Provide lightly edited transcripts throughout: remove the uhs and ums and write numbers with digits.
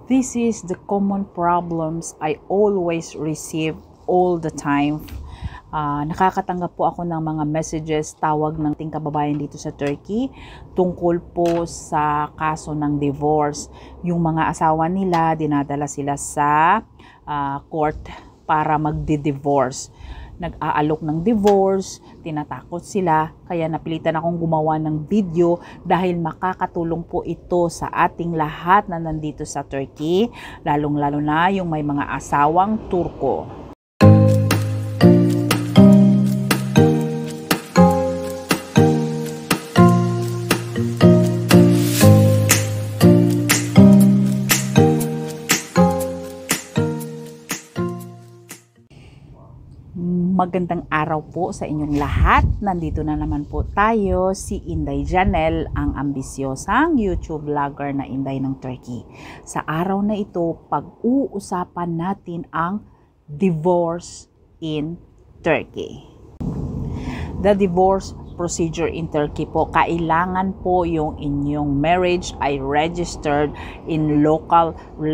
This is the common problems I always receive all the time. Nakakatanggap po ako ng mga messages, tawag ng ating kababayan dito sa Turkey tungkol po sa kaso ng divorce. Yung mga asawa nila, dinadala sila sa court para magdi-divorce. Nag-aalok ng divorce, tinatakot sila, kaya napilitan akong gumawa ng video dahil makakatulong po ito sa ating lahat na nandito sa Turkey, lalong-lalo na yung may mga asawang Turko. Magandang araw po sa inyong lahat. Nandito na naman po tayo, si Inday Janelle, ang ambisyosang YouTube vlogger na Inday ng Turkey. Sa araw na ito, pag-uusapan natin ang divorce in Turkey. The divorce procedure in Turkey po, kailangan po yung inyong marriage ay registered in local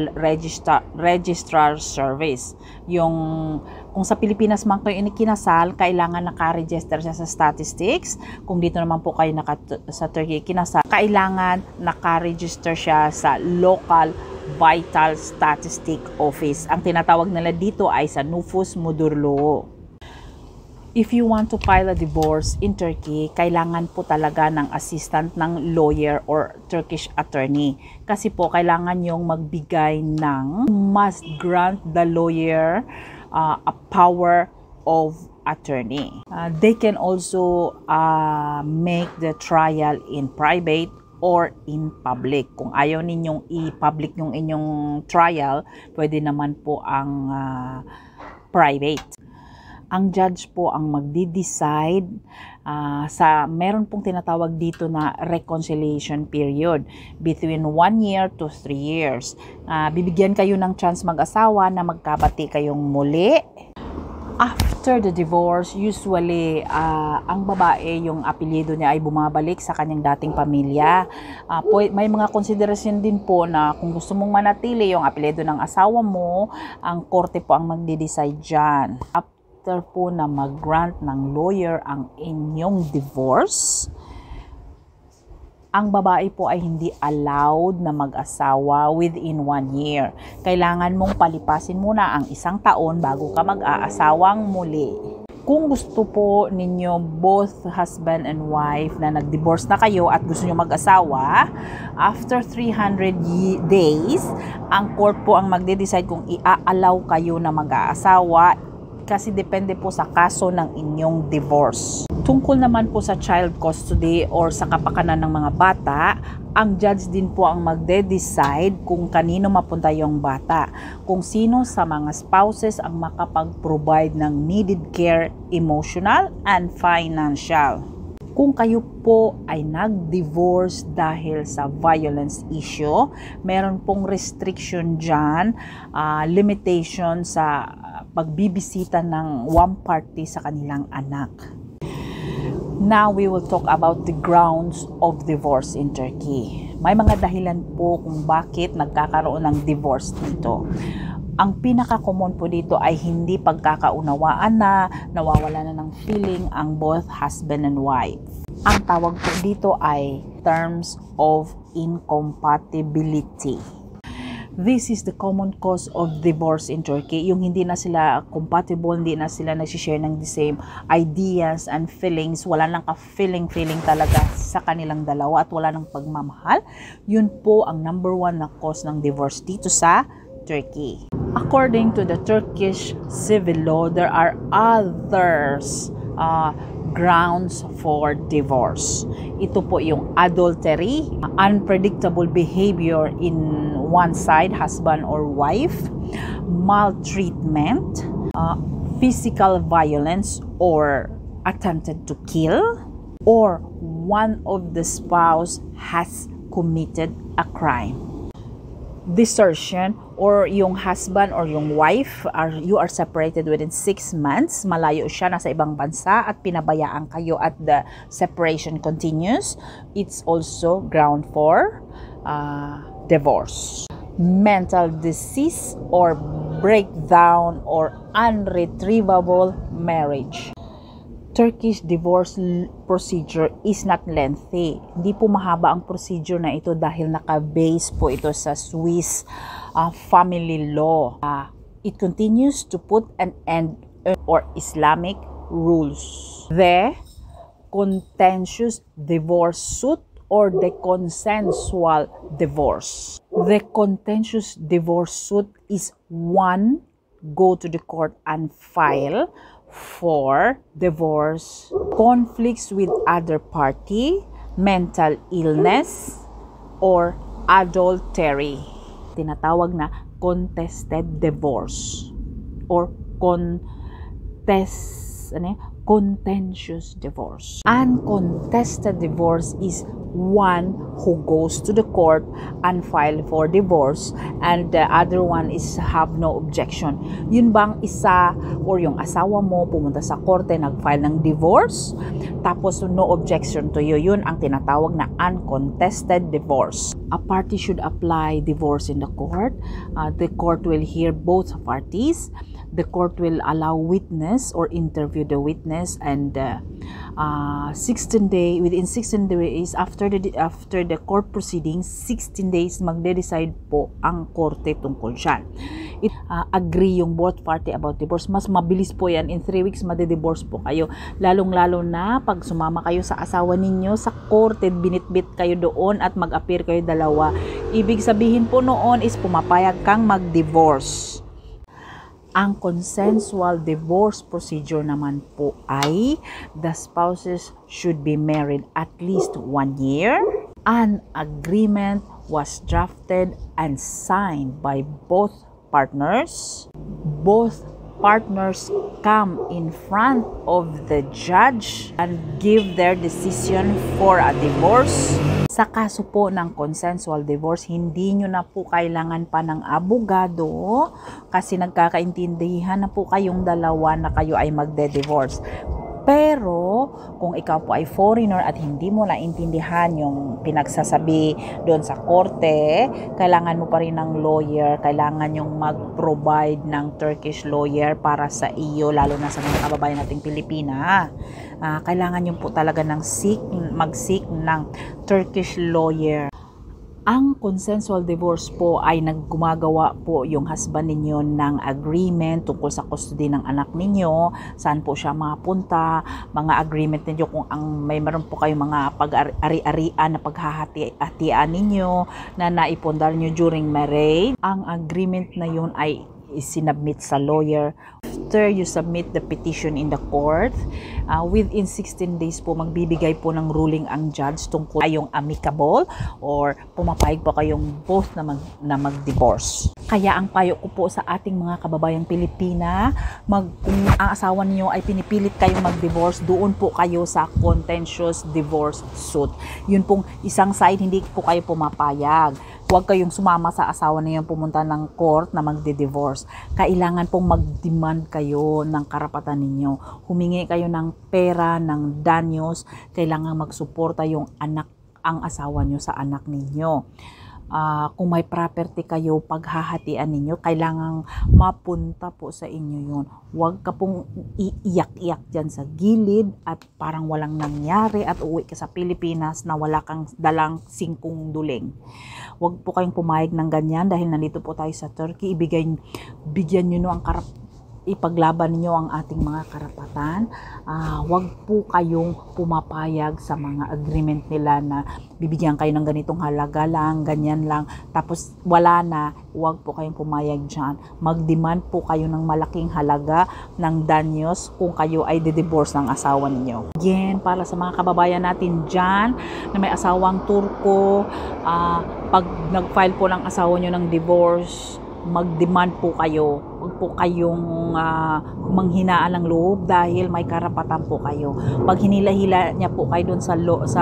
registrar service. Kung sa Pilipinas man kayo inikinasal, kailangan naka-register siya sa statistics. Kung dito naman po kayo sa Turkey kinasal, kailangan naka-register siya sa local vital statistic office. Ang tinatawag nila dito ay sa nüfus müdürlüğü. If you want to file a divorce in Turkey, kailangan po talaga ng assistant ng lawyer or Turkish attorney. Kasi po, kailangan yung magbigay must grant the lawyer a power of attorney. They can also make the trial in private or in public. Kung ayaw ninyong i-public yung inyong trial, pwede naman po ang private. Ang judge po ang magdi-decide meron pong tinatawag dito na reconciliation period between 1 year to 3 years. Bibigyan kayo ng chance mag-asawa na magkabati kayong muli. After the divorce, usually ang babae, yung apelyido niya ay bumabalik sa kanyang dating pamilya. May mga konsiderasyon din po na kung gusto mong manatili yung apelyido ng asawa mo, ang korte po ang magde-decide dyan. After po na mag-grant ng lawyer ang inyong divorce, ang babae po ay hindi allowed na mag-asawa within 1 year. Kailangan mong palipasin muna ang 1 taon bago ka mag-aasawang muli. Kung gusto po ninyo both husband and wife na nag-divorce na kayo at gusto nyo mag-asawa, after 300 days, ang court po ang magde-decide kung i-allow kayo na mag-aasawa kasi depende po sa kaso ng inyong divorce. Tungkol naman po sa child custody or sa kapakanan ng mga bata, ang judge din po ang magde-decide kung kanino mapunta yung bata, kung sino sa mga spouses ang makapag-provide ng needed care, emotional and financial. Kung kayo po ay nag-divorce dahil sa violence issue, meron pong restriction dyan, limitation sa pagbibisita ng one party sa kanilang anak. Now, we will talk about the grounds of divorce in Turkey. May mga dahilan po kung bakit nagkakaroon ng divorce dito. Ang pinaka-common po dito ay hindi pagkakaunawaan na, nawawala na ng feeling ang both husband and wife. Ang tawag po dito ay terms of incompatibility. This is the common cause of divorce in Turkey. Yung hindi na sila compatible, hindi na sila nagsishare ng the same ideas and feelings. Wala nang ka-feeling talaga sa kanilang dalawa at wala nang pagmamahal. Yun po ang number 1 na cause ng divorce dito sa Turkey. According to the Turkish civil law, there are others grounds for divorce. Ito po yung adultery, unpredictable behavior in one side, husband or wife, maltreatment, physical violence or attempted to kill, or one of the spouse has committed a crime. Desertion or yung husband or yung wife you are separated within 6 months, malayo siya, nasa ibang bansa at pinabayaan kayo at the separation continues, it's also ground for divorce. mental disease, or breakdown or unretrievable marriage. Turkish divorce procedure is not lengthy. Hindi po mahaba ang procedure na ito dahil naka-base po ito sa Swiss family law. It continues to put an end or Islamic rules. The contentious divorce suit or the consensual divorce. The contentious divorce suit is one, go to the court and file for divorce, conflicts with other party, mental illness, or adultery. Tinatawag na contested divorce or contentious divorce. Uncontested divorce is one who goes to the court and file for divorce, and the other one is have no objection. Yun bang isa or yung asawa mo pumunta sa korte, nag-file ng divorce, tapos no objection to you, yun ang tinatawag na uncontested divorce. A party should apply divorce in the court. The court will hear both parties. The court will allow witness or interview the witness, and within 16 days after the court proceedings, 16 days magde-decide po ang korte tungkol dyan. Agree yung both party about divorce. Mas mabilis po yan. In 3 weeks made-divorce po kayo. Lalong-lalo na pag sumama kayo sa asawa ninyo sa korte, binitbit kayo doon at mag-appear kayo dalawa. Ibig sabihin po noon is pumapayag kang mag-divorce. Ang consensual divorce procedure naman po ay the spouses should be married at least 1 year. An agreement was drafted and signed by both partners. Both partners come in front of the judge and give their decision for a divorce. Sa kaso po ng consensual divorce, hindi nyo na po kailangan pa ng abogado kasi nagkakaintindihan na po kayong dalawa na kayo ay magde-divorce. Pero kung ikaw po ay foreigner at hindi mo naintindihan yung pinagsasabi doon sa korte, kailangan mo pa rin ng lawyer, kailangan yung mag-provide ng Turkish lawyer para sa iyo, lalo na sa mga kababayan nating Pilipina. Kailangan nyo po talaga ng mag-seek ng Turkish lawyer. Ang consensual divorce po ay naggumagawa po yung husband ninyo ng agreement tungkol sa custody ng anak ninyo, saan po siya mapunta, mga agreement ninyo kung meron po kayong mga pag-ari-arian na paghahatian ninyo na naipundar nyo during marriage. Ang agreement na yun ay isinubmit sa lawyer. After you submit the petition in the court, within 16 days po magbibigay po ng ruling ang judge tungkol yung amicable or pumapayag po kayong both na mag-divorce. Kaya ang payo ko po sa ating mga kababayang Pilipina, kung ang asawa niyo ay pinipilit kayong mag-divorce, doon po kayo sa contentious divorce suit. Yun pong isang side, hindi po kayo pumapayag. Huwag kayong sumama sa asawa niyo pumunta ng court na magde-divorce. Kailangan pong mag-demand kayo ng karapatan ninyo. Humingi kayo ng pera, ng danyos. Kailangan magsuporta yung ang asawa niyo sa anak ninyo. Kung may property kayo, paghahatian ninyo, kailangang mapunta po sa inyo yun. Huwag ka pong iiyak-iyak dyan sa gilid at parang walang nangyari at uwi ka sa Pilipinas na wala kang dalang 5 duling. Huwag po kayong pumayag ng ganyan dahil nandito po tayo sa Turkey. Bigyan nyo ang ipaglaban niyo ang ating mga karapatan. Huwag po kayong pumapayag sa mga agreement nila na bibigyan kayo ng ganitong halaga lang, ganyan lang, tapos wala na. Huwag po kayong pumayag dyan. Mag-demand po kayo ng malaking halaga ng danyos kung kayo ay divorce ng asawa ninyo. Again, para sa mga kababayan natin dyan na may asawang Turko, pag nag-file po ng asawa nyo ng divorce, mag-demand po kayo Huwag po kayong manghinaan ng loob dahil may karapatan po kayo. Pag hinila-hila niya po kayo doon sa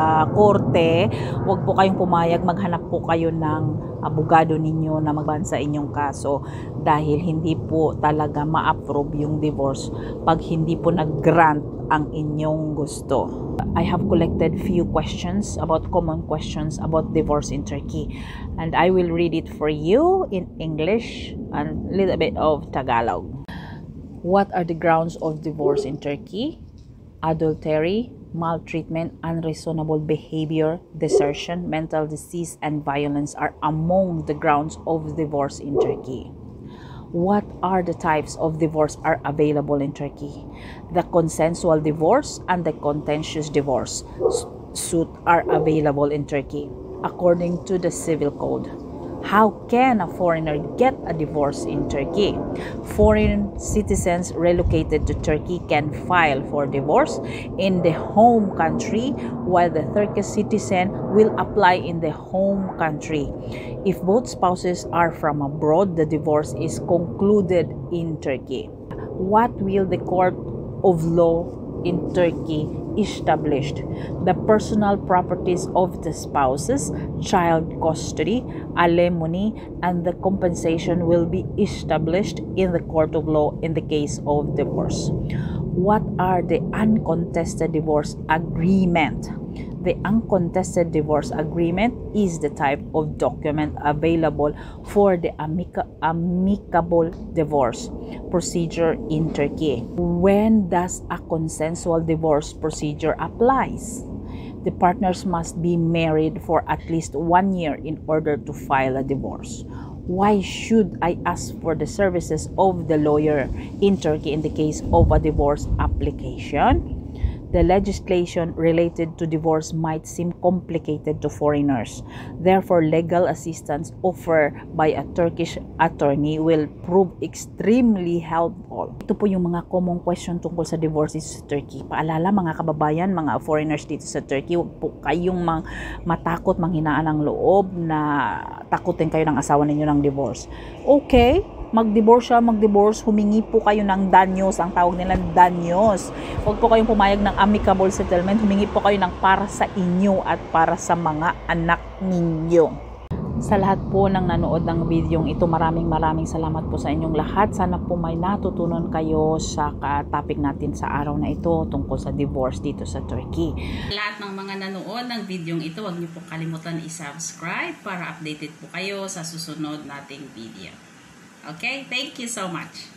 korte, huwag po kayong pumayag, maghanap po kayo ng abogado ninyo na magban sa inyong kaso dahil hindi po talaga ma-approve yung divorce pag hindi po nag-grant ang inyong gusto. I have collected few common questions about divorce in Turkey, and I will read it for you in English and a little bit of Tagalog. What are the grounds of divorce in Turkey? Adultery, maltreatment, unreasonable behavior, desertion, mental disease, and violence are among the grounds of divorce in Turkey. What are the types of divorce are available in Turkey? The consensual divorce and the contentious divorce suit are available in Turkey according to the civil code. How can a foreigner get a divorce in Turkey? Foreign citizens relocated to Turkey can file for divorce in the home country, while the Turkish citizen will apply in the home country. If both spouses are from abroad, the divorce is concluded in Turkey. What will the court of law in Turkey established? The personal properties of the spouses, child custody, alimony, and the compensation will be established in the court of law in the case of divorce. What are the uncontested divorce agreement? The uncontested divorce agreement is the type of document available for the amicable divorce procedure in Turkey. When does a consensual divorce procedure applies? The partners must be married for at least 1 year in order to file a divorce. Why should I ask for the services of the lawyer in Turkey in the case of a divorce application? The legislation related to divorce might seem complicated to foreigners. Therefore, legal assistance offered by a Turkish attorney will prove extremely helpful. Ito po yung mga common question tungkol sa divorce sa Turkey. Paalala mga kababayan, mga foreigners dito sa Turkey, huwag po kayong matakot, manghinaan ng loob na takutin kayo ng asawa ninyo ng divorce. Okay? Mag-divorce, humingi po kayo ng danyos, ang tawag nila danyos. Huwag po kayong pumayag ng amicable settlement, humingi po kayo ng para sa inyo at para sa mga anak ninyo. Sa lahat po ng nanood ng videong ito, maraming salamat po sa inyong lahat. Sana po may natutunan kayo sa topic natin sa araw na ito tungkol sa divorce dito sa Turkey. Lahat ng mga nanood ng videong ito, huwag niyo po kalimutan i-subscribe para updated po kayo sa susunod nating video. Okay, thank you so much.